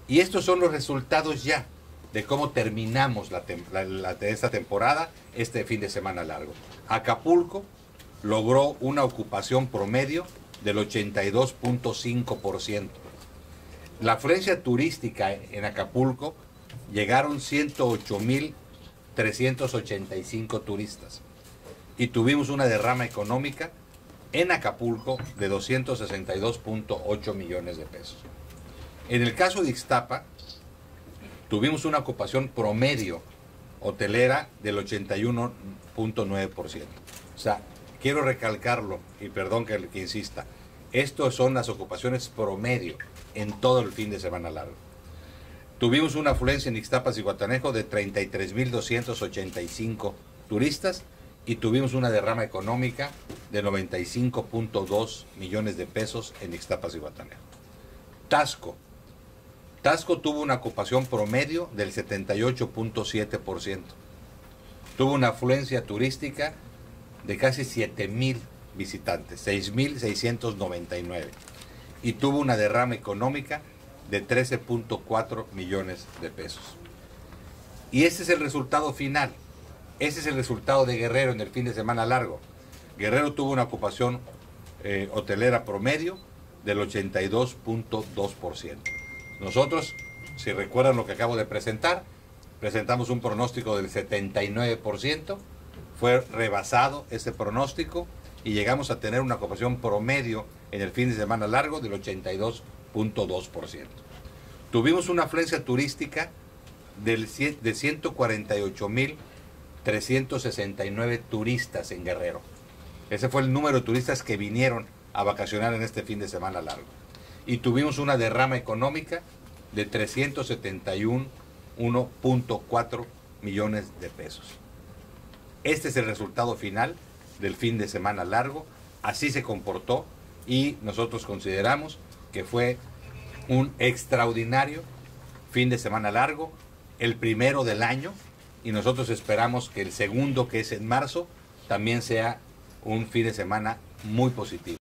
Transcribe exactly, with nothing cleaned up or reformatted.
Y estos son los resultados ya de cómo terminamos la, la, la, esta temporada, este fin de semana largo. Acapulco logró una ocupación promedio del ochenta y dos punto cinco por ciento. La afluencia turística en Acapulco llegaron ciento ocho mil trescientos ochenta y cinco turistas y tuvimos una derrama económica en Acapulco de doscientos sesenta y dos punto ocho millones de pesos. En el caso de Ixtapa, tuvimos una ocupación promedio hotelera del ochenta y uno punto nueve por ciento. O sea, quiero recalcarlo, y perdón que, que insista, estas son las ocupaciones promedio en todo el fin de semana largo. Tuvimos una afluencia en Ixtapas y Guatanejo de treinta y tres mil doscientos ochenta y cinco turistas y tuvimos una derrama económica de noventa y cinco punto dos millones de pesos en Ixtapas y Guatanejo. Taxco. Taxco tuvo una ocupación promedio del setenta y ocho punto siete por ciento. Tuvo una afluencia turística de casi siete mil visitantes, seis mil seiscientos noventa y nueve. Y tuvo una derrama económica de trece punto cuatro millones de pesos. Y ese es el resultado final. Ese es el resultado de Guerrero en el fin de semana largo. Guerrero tuvo una ocupación eh, hotelera promedio del ochenta y dos punto dos por ciento. Nosotros, si recuerdan lo que acabo de presentar, presentamos un pronóstico del setenta y nueve por ciento, fue rebasado ese pronóstico y llegamos a tener una ocupación promedio en el fin de semana largo del ochenta y dos punto dos por ciento. Tuvimos una afluencia turística del, de ciento cuarenta y ocho mil trescientos sesenta y nueve turistas en Guerrero. Ese fue el número de turistas que vinieron a vacacionar en este fin de semana largo. Y tuvimos una derrama económica de trescientos setenta y uno punto cuatro millones de pesos. Este es el resultado final del fin de semana largo. Así se comportó y nosotros consideramos que fue un extraordinario fin de semana largo, el primero del año, y nosotros esperamos que el segundo, que es en marzo, también sea un fin de semana muy positivo.